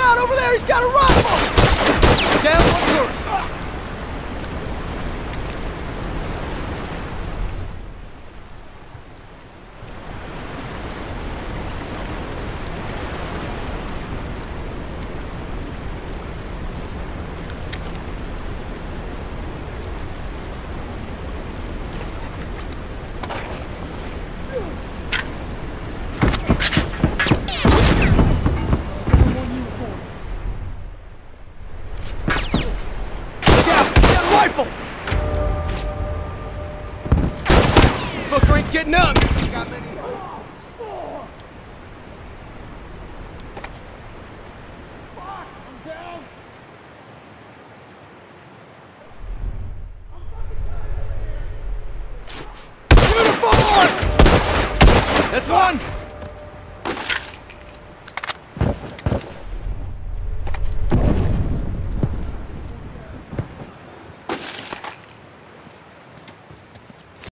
out over there! He's got a rifle! Down one tourist. Fucker ain't getting up! Uniform! That's one!